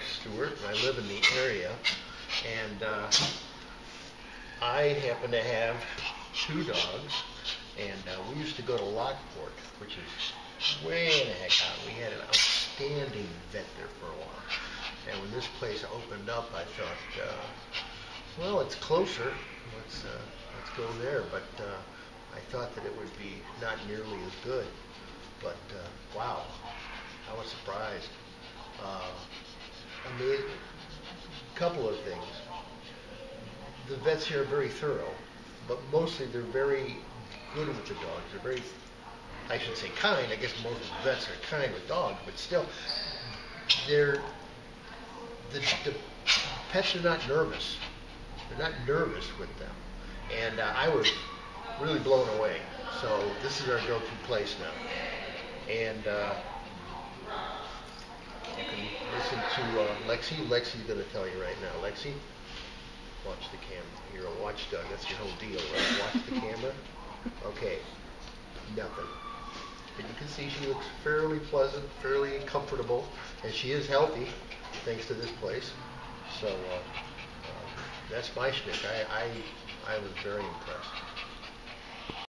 Stewart, and I live in the area. And I happen to have two dogs, and we used to go to Lockport, which is way in the heck out. We had an outstanding vet there for a while. And when this place opened up, I thought, well, it's closer. Let's go there. But I thought that it would be not nearly as good. But wow, I was surprised. I mean, a couple of things. The vets here are very thorough, but mostly they're very good with the dogs. They're very, I should say kind. I guess most vets are kind with dogs, but still, they're the pets are not nervous. They're not nervous with them, and I was really blown away. So this is our go-to place now, and you can listen to Lexi. Lexi's going to tell you right now. Lexi, watch the camera. You're a watchdog. That's your whole deal, right? Watch the camera. Okay. Nothing. But you can see she looks fairly pleasant, fairly comfortable, and she is healthy, thanks to this place. So that's my schnick. I was very impressed.